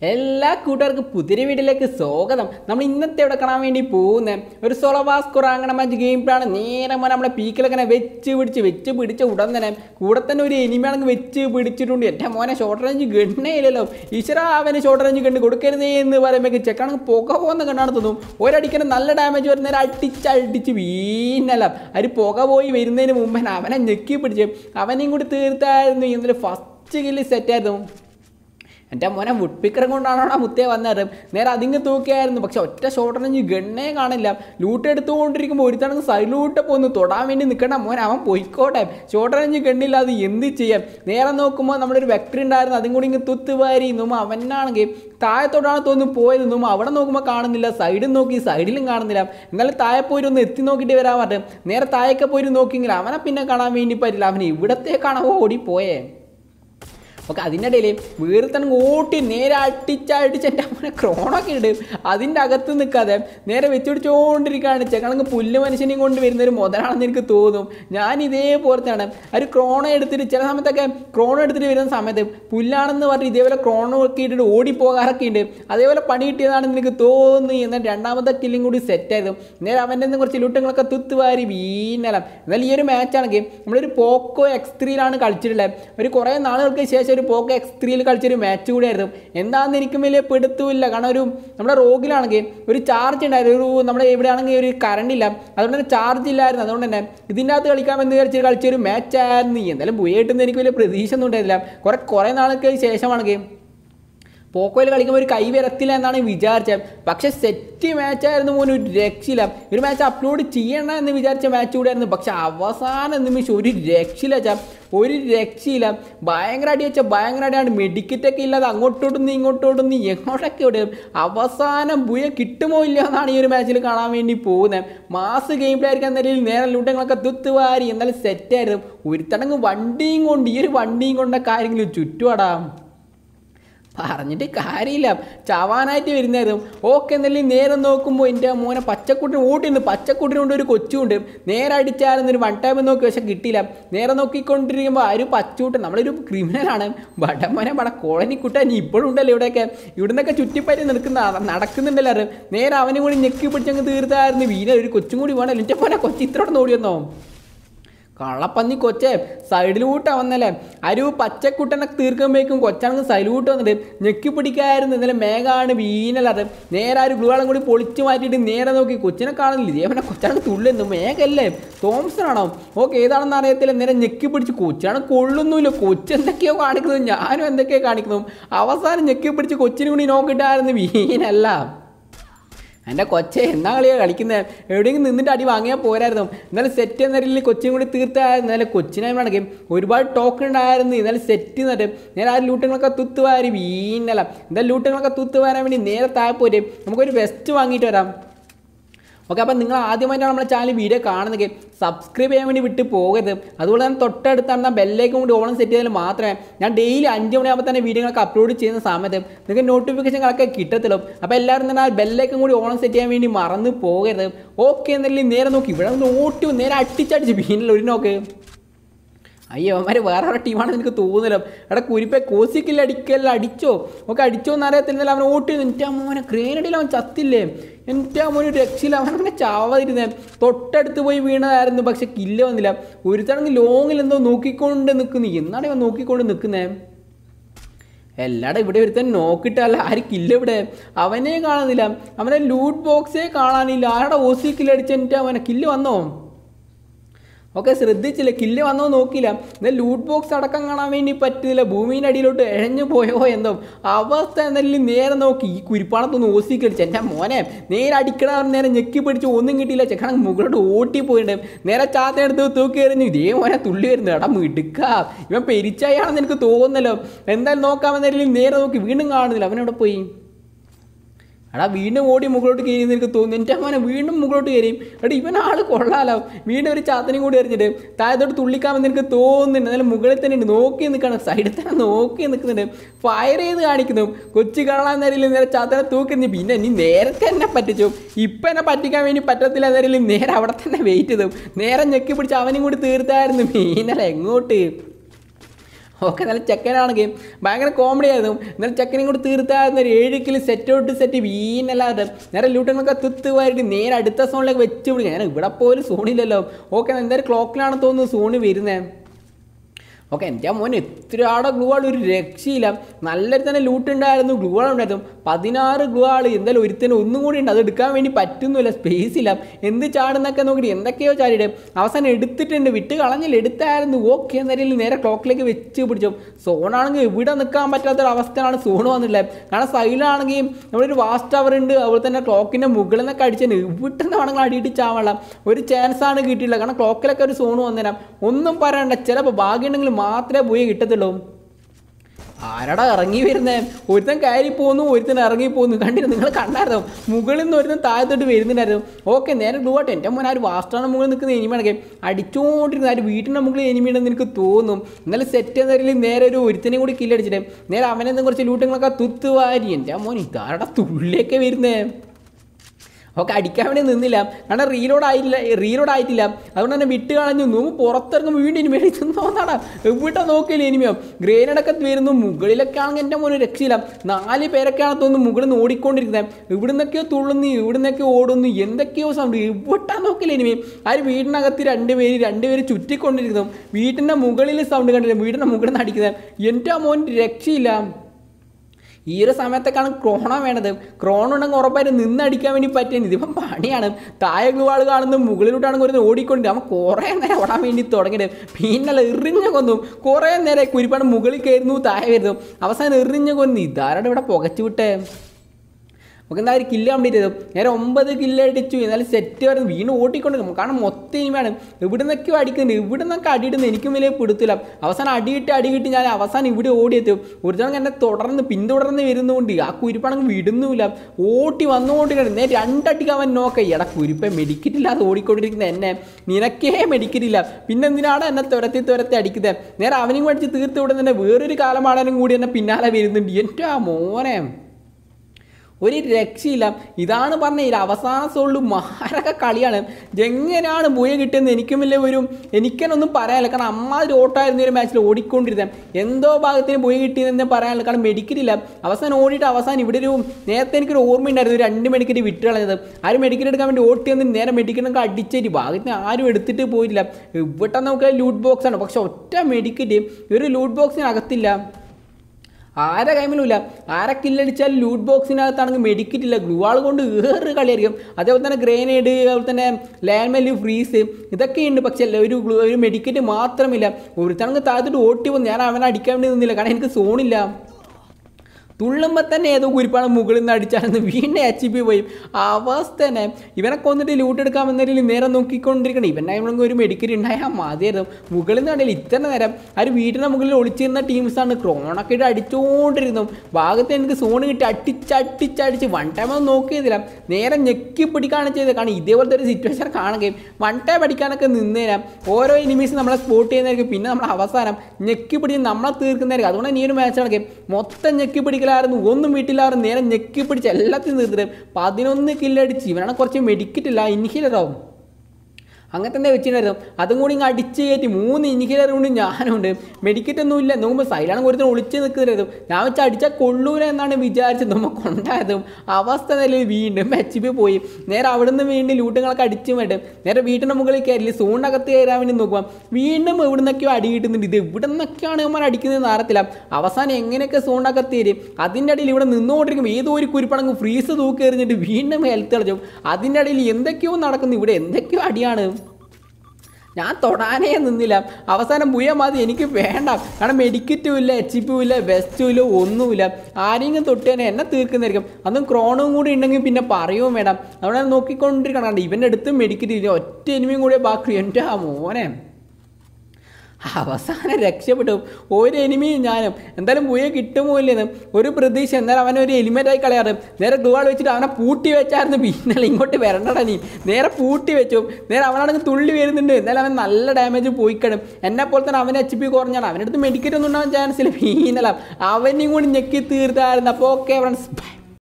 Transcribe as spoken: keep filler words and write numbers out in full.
എല്ലാ കൂട്ടുകാർക്കും പുതിയ വീഡിയോയിലേക്ക് സ്വാഗതം. നമ്മൾ ഇന്നത്തെ ഇവിടെ കാണാൻ വേണ്ടി പോകുന്നത് ഒരു സോളവാസ്കോർ അങ്ങനെ മറ്റ് ഗെയിം പ്ലാണ്. നേരെ മോനെ നമ്മളെ പീക്കിലൊക്കെ വെച്ച് പിടിച്ച് വെച്ച് പിടിച്ച ഉടൻ തന്നെ കൂടെ തന്നെ ഒരു എനിമിയാണെങ്കിൽ വെച്ച് പിടിച്ചിട്ടുണ്ട്. എൻ്റെ മോനെ ഷോർട്ട് റേഞ്ച് ഗണ്ണേ ഇല്ലല്ലോ. ഈശ്വര അവന് ഷോർട്ട് റേഞ്ച് ഗണ്ണ് കൊടുക്കരുതേ എന്ന് പറയുമ്പോൾ ചെക്കാണെങ്കിൽ പുക പോകുന്ന കണ്ണാണ് തോന്നും. ഒരടിക്കുന്ന നല്ല ഡാമേജ് വരുന്നേരം അടിച്ചടിച്ച് വീണല്ല. അത് പുക പോയി വരുന്നതിന് മുമ്പ് അവനെ ഞെക്കി പിടിച്ച് അവനെയും കൂടി തീർത്തായിരുന്നു. എന്നൊരു ഫസ്റ്റ് കില്ല് സെറ്റായിരുന്നു. എൻ്റെ മോനെ വുഡ് പിക്കറും കൊണ്ടാണോ മുത്തേ വന്നത്. നേരെ അതിങ്ങ് തൂക്കിയായിരുന്നു. പക്ഷെ ഒറ്റ ഷോർട്ട് റേഞ്ച് ഗണ്ണേ കാണില്ല. ലൂട്ട് എടുത്തുകൊണ്ടിരിക്കുമ്പോൾ ഒരുത്തണക്ക് സൈഡിലൂട്ടപ്പോൾ ഒന്ന് തൊടാൻ വേണ്ടി നിൽക്കണ്ട മോനെ, അവൻ പൊയ്ക്കോട്ടെ. ഷോർട്ട് റേഞ്ച് ഗണ്ണില്ല, അത് എന്ത് ചെയ്യാം. നേരെ നോക്കുമ്പോൾ നമ്മുടെ ഒരു വെക്ടർ ഉണ്ടായിരുന്നു, അതും കൂടി ഇങ്ങ് തുത്തുവാരി നോക്കുമ്പോൾ അവനാണെങ്കിൽ താഴത്തോടാണ് തോന്നുന്നു പോയത്. നോക്കുമ്പോൾ അവിടെ നോക്കുമ്പോൾ കാണുന്നില്ല, സൈഡിൽ നോക്കി സൈഡിലും കാണുന്നില്ല. എന്നാലും താഴെ പോയി ഒന്ന് എത്തി നോക്കിയിട്ട് വരാൻ പറ്റും. നേരെ താഴേക്ക് പോയി നോക്കിയെങ്കിൽ അവനെ പിന്നെ കാണാൻ വേണ്ടി പറ്റില്ല. അവന് ഇവിടത്തേക്കാണോ ഓടിപ്പോയേ. ഓക്കെ, അതിൻ്റെ ഇടയിൽ വേറെ തന്നെ ഓട്ടി നേരെ അടിച്ചടിച്ച് എൻ്റെ അമ്മനെ ക്രോണൊക്കെ ഇടും. അതിൻ്റെ അകത്ത് നിൽക്കാതെ നേരെ വെച്ചുപിടിച്ചുകൊണ്ടിരിക്കുകയാണ്. ചെക്കണെങ്കിൽ പുല്ല് മനുഷ്യനെയും കൊണ്ട് വരുന്നൊരു മുതലാണെന്ന് എനിക്ക് തോന്നും. ഞാൻ ഇതേപോലത്തെയാണ് ഒരു ക്രോണ എടുത്തിട്ട് ചില സമയത്തൊക്കെ ക്രോണ എടുത്തിട്ട് വരുന്ന സമയത്ത് പുല്ലാണെന്ന് പറഞ്ഞ് ഇതേപോലെ ക്രോണ ഒക്കെ ഇട്ടിട്ട് ഓടിപ്പോകാറൊക്കെ ഉണ്ട്. അതേപോലെ പണി കിട്ടിയതാണെന്ന് എനിക്ക് തോന്നുന്നു. എന്നാൽ രണ്ടാമത്തെ കില്ലും കൂടി സെറ്റായിരുന്നു. നേരെ അവൻ്റെ നിന്ന് കുറച്ച് ലൂട്ടങ്ങളൊക്കെ തുത്തുവാരി വീണലാം. എന്നാൽ ഈ ഒരു മാച്ചാണെങ്കിൽ നമ്മളൊരു പോക്കോ എക്സ് ത്രീയിലാണ് കളിച്ചിട്ടുള്ളത്. ഒരു കുറേ നാളുകൾക്ക് ശേഷം ഒരു പോക്കോ എക്സ് ത്രീയിൽ കളിച്ചൊരു മാച്ച് കൂടിയായിരുന്നു. എന്താണെന്ന് എനിക്കും വലിയ പിടുത്തമില്ല. കാരണം ഒരു നമ്മുടെ റോഗിലാണെങ്കിൽ ഒരു ചാർജ് ഉണ്ടായിരുന്നു. ഒരു നമ്മുടെ എവിടെയാണെങ്കിൽ ഒരു കറണ്ട് ഇല്ല, അതുകൊണ്ട് തന്നെ ചാർജ് ഇല്ലായിരുന്നു. അതുകൊണ്ട് തന്നെ ഇതിൻ്റെ അകത്ത് കളിക്കാമെന്ന് വിചാരിച്ച് കളിച്ചൊരു മാച്ചായിരുന്നു. എന്തായാലും പോയിട്ടെന്ന് എനിക്ക് വലിയ പ്രതീക്ഷ ഒന്നും ഉണ്ടായിരുന്നില്ല. കുറേ കുറേ നാൾക്ക് ശേഷമാണെങ്കിൽ പോക്കോയിൽ കളിക്കുമ്പോൾ ഒരു കൈ വരത്തില്ല എന്നാണ് വിചാരിച്ചത്. പക്ഷേ സെറ്റ് മാച്ചായിരുന്നു മോനെ, ഒരു രക്ഷയില്ല. ഒരു മാച്ച് അപ്ലോഡ് ചെയ്യണം എന്ന് വിചാരിച്ച മാച്ച് കൂടെയായിരുന്നു. പക്ഷെ അവസാന നിമിഷം ഒരു രക്ഷയില്ല വെച്ചാൽ ഒരു രക്ഷയില്ല. ഭയങ്കര അടി വെച്ചാൽ ഭയങ്കര അടിയാണ്. മെഡിക്കറ്റൊക്കെ ഇല്ലാതെ അങ്ങോട്ടോട്ടൊന്ന് ഇങ്ങോട്ടോട്ടൊന്ന് എങ്ങോട്ടൊക്കെ ഓടും. അവസാനം ബുയ കിട്ടുമോ ഇല്ല എന്നാണ് ഈ ഒരു മാച്ചിൽ കാണാൻ വേണ്ടി പോകുന്നത്. മാസ് ഗെയിം പ്ലേ ആയിരിക്കാൻ നിലയിൽ നേരെ ലൂട്ടങ്ങളൊക്കെ തുത്തുവാരി എന്നാലും സെറ്റായിരുന്നു. ഒരു തടങ്ങ് വണ്ടിയും കൊണ്ട് ഈ ഒരു വണ്ടിയും കൊണ്ട കാര്യങ്ങൾ ചുറ്റുപാടാം പറഞ്ഞിട്ട് കാര്യമില്ല. ചവാനായിട്ട് വരുന്നായിരുന്നു. ഓക്കെ, എന്നാലും നേരെ നോക്കുമ്പോൾ എൻ്റെ മോനെ പച്ചക്കുട്ടിന് ഓട്ടിരുന്നു. പച്ചക്കുട്ടിനുണ്ട് ഒരു കൊച്ചുണ്ട്. നേരെ അടിച്ചായിരുന്നു. ഒരു വൺ ടൈം നോക്കി, പക്ഷെ കിട്ടിയില്ല. നേരെ നോക്കിക്കൊണ്ടിരിക്കുമ്പോൾ ആ ഒരു പച്ചൂട്ട് നമ്മളൊരു ക്രിമിനലാണ്. വടമോനെ വട കോളനി കുട്ടാൻ ഇപ്പോഴും ഉണ്ടല്ലോ ഇവിടെയൊക്കെ. ഇവിടെ നിന്നൊക്കെ ചുറ്റിപ്പറ്റി നിൽക്കുന്ന നടക്കുന്നുണ്ടല്ലോ. അത് നേരെ അവനും കൂടി ഞെക്കി പിടിച്ചങ്ങ് തീർത്തായിരുന്നു. വീണ ഒരു കൊച്ചും കൂടി വേണമല്ലോ. എൻ്റെ മോനെ കൊച്ചു ഇത്രയോടെ ഓടി വന്നോ. കള്ളപ്പന്നി കൊച്ചേ സൈഡിലൂട്ടാ വന്നല്ലേ. അരു പച്ചക്കുട്ടനെ തീർക്കുമ്പോഴേക്കും കൊച്ചാണെങ്കിൽ സൈഡിലൂട്ട് വന്നിട്ട് ഞെക്കി പിടിക്കായിരുന്നു. ഇന്നലെ മേഘാണ് വീനല്ലാതെ നേരെ ആ ഒരു ഗ്ലൂവാളം കൂടി പൊളിച്ചു മാറ്റിയിട്ട് നേരെ നോക്കി കൊച്ചിനെ കാണുന്നില്ല. ഇതേപോലെ കൊച്ചാണെങ്കിൽ തുള്ളുന്നു. മേഘല്ലേ തോംസൺ ആണോ ഓക്കെ ഏതാണെന്ന് അറിയത്തില്ല. നേരെ ഞെക്കി പിടിച്ച് കൊച്ചാണ് കൊള്ളുന്നില്ല. കൊച്ചെന്തൊക്കെയോ കാണിക്കുന്നത്, ഞാനും എന്തൊക്കെയോ കാണിക്കുന്നു. അവസാനം ഞെക്കി പിടിച്ച് കൊച്ചിനും കൂടി നോക്കിയിട്ടായിരുന്നു വീനല്ല. എൻ്റെ കൊച്ചെ എന്നാ കളിയാണ് കളിക്കുന്നത്. എവിടെയെങ്കിലും നിന്നിട്ട് അടി വാങ്ങിയാൽ പോരായിരുന്നു. എന്നാലും സെറ്റ് എന്ന രീതിയിൽ കൊച്ചിനും കൂടി തീർത്തായിരുന്നു. എന്നാലും കൊച്ചിനാണെങ്കിൽ ഒരുപാട് ടോക്കൺ ഉണ്ടായിരുന്നു. എന്നാലും സെറ്റ് എന്നിട്ട് നേരെ ആ ലൂട്ടങ്ങളൊക്കെ തുത്തുവാരി വീണല്ല. എന്തായാലും ലൂട്ടങ്ങളൊക്കെ തുത്തുവാരാൻ വേണ്ടി നേരെ താഴെ പോയിട്ട് നമുക്കൊരു വെസ്റ്റ് വാങ്ങിയിട്ട് വരാം. ഓക്കെ, അപ്പം നിങ്ങൾ ആദ്യമായിട്ടാണ് നമ്മുടെ ചാനൽ വീഡിയോ കാണുന്നെങ്കിൽ സബ്സ്ക്രൈബ് ചെയ്യാൻ വേണ്ടി വിട്ട് പോകരുത്. അതുപോലെ തന്നെ തൊട്ടടുത്താണ് ആ ബെല്ലേക്കും കൂടി ഓണം സെറ്റ് ചെയ്താൽ മാത്രമേ ഞാൻ ഡെയിലി അഞ്ച് മണിയാകുമ്പോൾ തന്നെ വീഡിയോകളൊക്കെ അപ്ലോഡ് ചെയ്യുന്ന സമയത്ത് നിങ്ങൾക്ക് നോട്ടിഫിക്കേഷനുകളൊക്കെ കിട്ടത്തുള്ളൂ. അപ്പോൾ എല്ലാവരും തന്നെ ആ ബെല്ലേക്കും കൂടി ഓണം സെറ്റ് ചെയ്യാൻ വേണ്ടി മറന്ന് പോകരുത്. ഓക്കെ, എന്നല്ലേ നേരെ നോക്കി ഇവിടെ ഒന്ന് ഓട്ടി നേരെ അടിച്ചടിച്ച് വീണില്ല ഒരു നോക്ക്. അയ്യോ അവന്മാർ വേറെ ഒരു ടീമാണെന്ന് എനിക്ക് തോന്നില്ല. എടാ കുരിപ്പെ കോസിക്കില്ല അടിക്കല്ല അടിച്ചോ ഓക്കെ അടിച്ചോ എന്ന് അറിയത്തില്ല. അവൻ ഓട്ടി എൻ്റെ മോനെ ഗ്രേനഡിൽ അവൻ ചത്തില്ലേ. എൻ്റെ മോന് രക്ഷയില്ല. അവൻ അങ്ങനെ ചാവാതിരുന്നേ. തൊട്ടടുത്ത് പോയി വീണതായിരുന്നു, പക്ഷെ കില്ല വന്നില്ല. ഒരു തടങ്ങ് ലോങ്ങിൽ എന്തോ നോക്കിക്കൊണ്ട് നിൽക്കുന്നു. എന്നാണ് ഇവൻ നോക്കിക്കൊണ്ട് നിൽക്കുന്നേ. എല്ലാടും ഇവിടെ ഒരുത്തൻ നോക്കിയിട്ടല്ല ആര് കില്ല ഇവിടെ. അവനെ കാണുന്നില്ല. അവനെ ലൂട്ട് ബോക്സേ കാണാനില്ല. ആരുടെ ഓസി കില്ല അടിച്ച എൻ്റെ അവനെ കില്ല് വന്നോ. ഓക്കെ, ശ്രദ്ധിച്ചില്ല കില്ല് വന്നോ നോക്കിയില്ല. എന്നാൽ ലൂട്ട് ബോക്സ് അടക്കം കാണാൻ വേണ്ടി പറ്റുന്നില്ല. ഭൂമിൻ്റെ അടിയിലോട്ട് എഴഞ്ഞു പോയോ എന്തോ അവസ്ഥ. എന്നാലും നേരെ നോക്കി ഈ കുരിപ്പാണത്തൊന്ന് ഓസി കളിച്ചു. എൻ്റെ മോനെ നേരെ അടിക്കണ നേരെ ഞെക്കി പിടിച്ച് ഒന്നും കിട്ടിയില്ല. ചെക്കണ മുകളിലോട്ട് ഓട്ടി പോയിട്ടുണ്ട്. നേരെ ചാത്തനെടുത്ത് തൂക്കി എറിഞ്ഞു. ഇതേ മോനെ തുള്ളി വരുന്നു. എടാ മിടുക്കാ ഇവൻ പെരിച്ചായാണെന്ന് എനിക്ക് തോന്നുന്നല്ലോ. എന്തായാലും നോക്കാമെന്നതിൽ നേരെ നോക്കി വീണ്ടും കാണുന്നില്ല. അവനവിടെ പോയി. എടാ വീണ്ടും ഓടി മുകളിലോട്ട് കയറിയെന്ന് എനിക്ക് തോന്നുന്നു. എൻ്റെ അമ്മനെ വീണ്ടും മുകളിലോട്ട് കയറിയും. എടാ ഇവൻ ആൾ കൊള്ളാലോ. വീണ്ടും ഒരു ചാത്തനും കൂടി എറിഞ്ഞിട്ട് താഴത്തോട്ട് തുള്ളിക്കാമെന്ന് എനിക്ക് തോന്നുന്നുണ്ട്. എന്നാലും മുകളിൽ തന്നെ ഉണ്ട്. നോക്കി നിൽക്കണം. സൈഡിൽ തന്നെ നോക്കി നിൽക്കുന്നുണ്ട്. ഫയർ ചെയ്ത് കാണിക്കുന്നു. കൊച്ചു കാണാൻ നേരിൽ നേരെ ചാത്തനെ തൂക്കുന്നു. പിന്നെ നീ നേരത്തെ എന്നെ പറ്റിച്ചു, ഇപ്പം എന്നെ പറ്റിക്കാൻ വേണ്ടി പറ്റത്തില്ല നേരിൽ നേരെ അവിടെ തന്നെ വെയിറ്റ് ചെയ്തു. നേരെ ഞെക്കി പിടിച്ച് അവനും കൂടി തീർത്തായിരുന്നു. മീനല്ല എങ്ങോട്ട് ഓക്കെ, നല്ല ചെക്കനാണെങ്കിൽ ഭയങ്കര കോമഡി ആയിരുന്നു. എന്നാലും ചെക്കനും കൂടി തീർത്തായിരുന്നു. ഒരു ഏഴ് കിലോ സെറ്റ് ഔട്ട് സെറ്റ് വീനല്ലാതെ നേരെ ലൂട്ടങ്ങളൊക്കെ തുത്തുമായിട്ട് നേരെ അടുത്ത സോണിലേക്ക് വെച്ച് പിടിക്കുക. ഞാൻ ഇവിടെ പോലും സോണില്ലല്ലോ. ഓക്കെ, എന്തായാലും ക്ലോക്കിലാണ് തോന്നുന്നു സോണ് വരുന്നത്. ഓക്കെ, എൻ്റെ മോൻ എത്ര ആടെ ഗ്ലൂ ആൾ ഒരു രക്ഷയില്ല. നല്ലൊരു തന്നെ ലൂട്ടുണ്ടായിരുന്നു, ഗ്ലൂ ആൾ ഉണ്ടായിരുന്നു. പതിനാറ് ഗ്ലൂ ആൾ എന്തായാലും ഒരുത്തന്നെ ഒന്നും കൂടി ഉണ്ട്. അത് എടുക്കാൻ വേണ്ടി പറ്റുന്നില്ല, സ്പേസ് ഇല്ല. എന്ത് ചാടുന്നൊക്കെ നോക്കിയിട്ട് എന്തൊക്കെയോ ചാടിയിട്ട് അവസാനം എടുത്തിട്ടുണ്ട്. വിട്ട് കളഞ്ഞില്ല, എടുത്തായിരുന്നു. ഓക്കെ, എന്തായാലും നേരെ ക്ലോക്കിലേക്ക് വെച്ച് പിടിച്ചു. സോണാണെങ്കിൽ ഇവിടെ നിൽക്കാൻ പറ്റാത്തൊരവസ്ഥയാണ് സോണ് വന്നില്ല. കാരണം സൈഡിലാണെങ്കിൽ നമ്മുടെ ഒരു വാസ്റ്റ് ടവർ ഉണ്ട്, അതുപോലെ തന്നെ ക്ലോക്കിൻ്റെ മുകളിൽ നിന്നൊക്കെ അടിച്ചതിന് ഇവിടെ നിന്ന് വേണമെങ്കിൽ അടിയിട്ട് ചാവണം. ഒരു ചാൻസാണ് കിട്ടിയില്ല. കാരണം ക്ലോക്കിലൊക്കെ ഒരു സോണ് വന്നേരാം. ഒന്നും പറയണ്ട, ചിലപ്പോൾ ഭാഗ്യമുണ്ടെങ്കിൽ മാത്രമേ പോയി കിട്ടത്തുള്ളൂ. ആരടാ ഇറങ്ങി വരുന്നേ? ഒരുത്തൻ കയറി പോന്നു, ഒരുത്തൻ ഇറങ്ങി പോന്നു. കണ്ടില്ല, നിങ്ങൾ കണ്ടായിരുന്നു? മുകളിൽ നിന്ന് ഒരുത്തൻ താഴത്തോട്ട് വരുന്നുണ്ടായിരുന്നു. ഓക്കെ, നേരെ ഗ്ലൂ ആട്ടെ. എൻ്റെ മോൻ ആ ഒരു വാസ്റ്റാണ് മുകളിൽ നിൽക്കുന്ന എനിമിയാണെങ്കിൽ അടിച്ചുകൊണ്ടിരുന്നത്. ആ ഒരു വീട്ടിൻ്റെ മുകളിൽ എനിമിയുണ്ടെന്ന് എനിക്ക് തോന്നും. എന്നാലും സെറ്റ് എന്നതിൽ നേരെ ഒരു ഒരുത്തനെയും കൂടി കില്ലടിച്ചിട്ട് നേരെ അവനെന്തും കുറച്ച് ലൂട്ടങ്ങളൊക്കെ തുത്തുവാരി. എൻ്റെ മോൻ ഇതാരടാ തുള്ളിയൊക്കെ വരുന്നേ? ഓക്കെ, അടിക്കാൻ വേണ്ടി നിന്നില്ല. കാരണം റീലോഡ് ആയില്ല റീലോഡ് ആയിട്ടില്ല അതുകൊണ്ട് തന്നെ വിട്ട് കളഞ്ഞു. നോമ്പ് പുറത്തിറങ്ങുമ്പോൾ വീണ്ടും ഇനിമി അടിച്ചോന്നാണ്. എവിടെ നോക്കിയില്ല ഇനിമിയോ ഗ്രേനഡൊക്കെ വരുന്നു. മുകളിലൊക്കെ ആണെങ്കിൽ എൻ്റെ മോനെ രക്ഷയില്ല. നാല് പേരൊക്കെയാണ് തോന്നുന്നു മുകളിൽ നിന്ന് ഓടിക്കൊണ്ടിരിക്കുന്നത്. ഇവിടെ നിന്നൊക്കെയോ തുള്ളുന്നു, ഇവിടെ നിന്നൊക്കെ ഓടുന്നു, എന്തൊക്കെയോ സൗണ്ട്. എവിടെ നോക്കില്ല ഇനിമി. ആ ഒരു വീടിനകത്ത് രണ്ട് പേര് രണ്ട് പേര് ചുറ്റിക്കൊണ്ടിരിക്കുന്നു. വീട്ടിൻ്റെ മുകളിൽ സൗണ്ട് കണ്ടില്ല, വീടിൻ്റെ മുകളിൽ നിന്ന് അടിക്കുന്നത്. എൻ്റെ മോൻ രക്ഷയില്ല. ഈ ഒരു സമയത്തൊക്കെയാണ് ക്രോണ വേണ്ടത്. ക്രോണ ഉണ്ടെങ്കിൽ ഉറപ്പായിട്ട് നിന്നടിക്കാൻ വേണ്ടി പറ്റിയത്. ഇതിപ്പം പണിയാണ്. താഴെ ഗ്ലൂവാൾ കാണുന്നു, മുകളിലോട്ടാണെങ്കിൽ ഒരു ഓടിക്കൊണ്ട് അവൻ കുറേ നേരം ഓടാൻ വേണ്ടി തുടങ്ങിയത്. പിന്നല്ല എറിഞ്ഞ കൊന്നു. കുറേ നേരം കുരിപ്പാട് മുകളിൽ കയറുന്നു, താഴെ വരുന്നു. അവസാനം എറിഞ്ഞ കൊന്നു. ഇതാരുടെ ഇവിടെ പുകച്ചു വിട്ടേ? നമുക്ക് എന്താ ഒരു കില്ല് കംപ്ലീറ്റ് ചെയ്തു. നേരെ ഒമ്പത് കില്ല് അടിച്ചു. എന്നാലും സെറ്റ് വരുന്നു. വീണ്ടും ഓട്ടിക്കൊണ്ടിരിക്കും. കാരണം മൊത്തം ഇനിമാണ്. ഇവിടെ നിന്നൊക്കെയോ അടിക്കുന്നുണ്ട്, ഇവിടെ നിന്നൊക്കെ അടിയിടുന്നു. എനിക്കും വലിയ പിടുത്തില്ല. അവസാനം അടിയിട്ട് അടികിട്ട് ഞാൻ അവസാനം ഇവിടെ ഓടിയെത്തും. ഒരു തവണ എന്നെ തുടർന്ന് പിന്തുടർന്ന് വരുന്നുകൊണ്ട് ആ കുരിപ്പാണെങ്കിൽ വിടുന്നുമില്ല. ഓട്ടി വന്നുകൊണ്ടിരിക്കണം. നേരെ രണ്ടടിക്ക് അവൻ നോക്കാം. എടാ കുരിപ്പ മെഡിക്കറ്റില്ലാതെ ഓടിക്കൊണ്ടിരിക്കുന്ന എന്നെ നിനക്കേ മെഡിക്കറ്റില്ല, പിന്നെന്തിനാണ് എന്നെ തുരത്തി തുരത്തി അടിക്കുന്നത്? നേരെ അവനും അടിച്ച് തീർത്ത് വിടുന്നതിൻ്റെ വേറൊരു കാലമാടാനും കൂടി എന്നെ പിന്നാലെ വരുന്നുണ്ട്. എൻ്റെ ആ മോനെ ഒരു രക്ഷയില്ല. ഇതാണ് പറഞ്ഞ ഈ അവസാന സോളിൽ മാരക കളിയാണ്. എങ്ങനെയാണ് ബുയ കിട്ടിയെന്ന് എനിക്കും വലിയ ഒരു എനിക്കെന്നൊന്നും പറയാനില്ല. കാരണം അമ്മാതിരി ഓട്ടമായിരുന്നു ഒരു മാച്ചിൽ ഓടിക്കൊണ്ടിരുന്നത്. എന്തോ ഭാഗത്തിന് ബുയ കിട്ടിയതെന്ന് പറയാനില്ല. കാരണം മെഡിക്കറ്റില്ല. അവസാനം ഓടിയിട്ട് അവസാനം ഇവിടെ ഒരു നേരത്തെ എനിക്കൊരു ഓർമ്മയുണ്ടായിരുന്നു, ഒരു രണ്ട് മെഡിക്കറ്റ് വിട്ട് കളഞ്ഞത്. ആ ഒരു മെഡിക്കറ്റ് എടുക്കാൻ വേണ്ടി ഓട്ടി വന്ന് നേരെ മെഡിക്കറ്റൊക്കെ അടിച്ചേരി ഭാഗത്തിന് ആരും എടുത്തിട്ട് പോയില്ല. ഇവിടെ നമുക്ക് ലൂട്ട് ബോക്സാണ്, പക്ഷെ ഒറ്റ മെഡിക്കറ്റ് ഒരു ലൂട്ട് ബോക്സിനകത്തില്ല. ആരെ കൈമിലുമില്ല. ആരെ കില്ലടിച്ചാൽ ലൂട്ട് ബോക്സിനകത്താണെങ്കിൽ മെഡിക്കറ്റ് ഇല്ല. ഗ്ലൂ ആൾ കൊണ്ട് വേറൊരു കളിയായിരിക്കും. അതേപോലെ തന്നെ ഗ്രേനേഡ്, അതുപോലെ തന്നെ ലാൻഡ് മെല്, ഫ്രീസ് ഇതൊക്കെയുണ്ട്. പക്ഷേ ഒരു ഗ്ലൂ ഒരു മെഡിക്കറ്റ് മാത്രമില്ല. ഒരുത്തണെങ്കിൽ താഴത്തോട്ട് ഓട്ടി പോകുന്നു. ഞാൻ അവനെ അടിക്കാൻ വേണ്ടി നിന്നില്ല, കാരണം എനിക്ക് സോണില്ല. തുള്ളുമ്പോൾ തന്നെ ഏതോ കുരിപ്പാണ് മുകളിൽ നിന്ന് അടിച്ചാണെന്ന് വീണ്ടും എച്ച് പി പോയി. അവസ്ഥ തന്നെ ഇവനെ കൊന്നിട്ട് ലൂട്ട് എടുക്കാമെന്നതിൽ നേരെ നോക്കിക്കൊണ്ടിരിക്കണം. ഇവൻ്റെ നമ്മളെങ്കിൽ ഒരു മെഡിക്കറ്റ് ഉണ്ടായാൽ മതിയായിരുന്നു. മുകളിൽ നിന്ന് കണ്ടില്ല ഇത്ര നേരം ആ ഒരു വീട്ടിൻ്റെ മുകളിൽ ഒളിച്ചിരുന്ന ടീംസാണ്. ക്രോണൊക്കെ ഇട്ട് അടിച്ചുകൊണ്ടിരുന്നു. ഭാഗത്ത് എനിക്ക് സോണ് കിട്ടി അടിച്ചടിച്ചടിച്ച് വൺ ടൈം ഒന്നും നോക്കിയതില്ല. നേരെ ഞെക്കി പിടിക്കുകയാണ് ചെയ്തത്. കാരണം ഇതേപോലത്തെ ഒരു സിറ്റുവേഷൻ കാണുകയും വൺ ടൈം അടിക്കാനൊക്കെ നിന്നേരാം. ഓരോ എനിമീസ് നമ്മളെ സ്പോട്ട് ചെയ്യുന്നതായിരിക്കും. പിന്നെ നമ്മൾ അവസാനം ഞെക്കി പിടിച്ച് നമ്മളെ തീർക്കുന്നതായിരിക്കും. അതുകൊണ്ട് ഈ ഒരു മാച്ച് നടക്കുകയും മൊത്തം ഞെക്കി പിടിക്കലായിരുന്നു. ഒന്നും വീട്ടിലായിരുന്നു. നേരെ ഞെക്കി പിടിച്ച് എല്ലാത്തിനും തീർത്തിട്ട് പതിനൊന്ന് കില്ലടിച്ച്. ഇവനാണ് കുറച്ച് മെഡിക്കറ്റില്ല, ഇൻഹിലറാവും അങ്ങനെ തന്നെ വെച്ചിട്ടുണ്ടായിരുന്നു. അതും കൂടി ഇങ്ങ് അടിച്ച് കയറ്റി മൂന്ന് ഇൻഹിലർ കൊണ്ട് ഞാനുണ്ട്. മെഡിക്കറ്റ് ഒന്നും ഇല്ല. നോക്കുമ്പോൾ സൈലാണ് ഒരുത്തരം ഒളിച്ച് നിൽക്കുന്നതായിരുന്നു. ഞാൻ വെച്ച് അടിച്ചാൽ കൊള്ളൂല എന്നാണ് വിചാരിച്ചത്. നമുക്ക് ഉണ്ടായതും അവസ്ഥ നിലയിൽ വീണ്ടും എച്ച് പി പോയി. നേരെ അവിടെ നിന്ന് വീണ്ടും ലൂട്ടുകളൊക്കെ അടിച്ചു വേണ്ട നേരെ വീട്ടിൻ്റെ മുകളിൽ കയറില്ല. സോണിനകത്ത് കയറാൻ വേണ്ടി നോക്കുമ്പോൾ വീണ്ടും എവിടെ നിന്നൊക്കെയോ അടി കിട്ടുന്നുണ്ട്. ഇത് എവിടെ നിന്നൊക്കെയാണ് ഇവന്മാർ അടിക്കുന്നത് അറിയത്തില്ല. അവസാനം എങ്ങനെയൊക്കെ സോണിനകത്ത് കയറി അതിൻ്റെ ഇടയിൽ ഇവിടെ നിന്നുകൊണ്ടിരിക്കും. ഏതോ ഒരു കുരിപ്പണങ്ങ് ഫ്രീസ് തൂക്കി എറിഞ്ഞിട്ട് വീണ്ടും ഹെൽത്ത് കളിച്ചു. അതിൻ്റെ ഇടയിൽ എന്തൊക്കെയോ നടക്കുന്നു. ഇവിടെ എന്തൊക്കെയോ അടിയാണ്. ഞാൻ തൊടാനേ നിന്നില്ല. അവസാനം പുയ മതി, എനിക്ക് വേണ്ട. കാരണം മെഡിക്കറ്റും ഇല്ല, എച്ച് പിയും ഇല്ല, വെസ്റ്റും ഇല്ല, ഒന്നുമില്ല. ആരെങ്കിലും തൊട്ടേനെ എന്നെ തീർക്കുന്നതായിരിക്കും. അതും ക്രോണും കൂടി ഉണ്ടെങ്കിൽ പിന്നെ പറയുകയും വേണം. അവിടെ നോക്കിക്കൊണ്ടിരിക്കണം. കാരണം ഇവൻ്റെ അടുത്തും മെഡിക്കറ്റ് ഇല്ല. ഒറ്റ എനിമിയും കൂടെ ബാക്കി. എൻ്റെ ആ മോനെ അവസാനം രക്ഷപ്പെട്ടു. ഒരു എനിമിയും ഞാനും. എന്തായാലും പുയ കിട്ടുമോ ഇല്ലെന്ന് ഒരു പ്രതീക്ഷ. എന്നാലും അവനൊരു എലിമെൻ്റായി കളയാറ്. നേരെ ഗ്ലൂവാൾ വെച്ചിട്ട് അവനെ പൂട്ടി വെച്ചായിരുന്നു. പിന്നെ ഇങ്ങോട്ട് വരണ്ടടാ നീ. നേരെ പൂട്ടി വെച്ചു. നേരെ അവനാണെങ്കിൽ തുള്ളി വരുന്നുണ്ട്. എന്നാലും അവൻ നല്ല ഡാമേജ് പോയിക്കണം. എന്നെ പോലെ തന്നെ അവൻ എച്ച് പി കുറഞ്ഞാണ്. അവൻ്റെ അടുത്ത് മെഡിക്കറ്റ് ഒന്നും ഉണ്ടാവാൻ ചാൻസ് ഇല്ല. വീണലാം അവനെയും കൂടി ഞെക്കി തീർത്തായിരുന്നു. അപ്പോൾ ഓക്കെ ഫ്രണ്ട്സ്, ബൈ.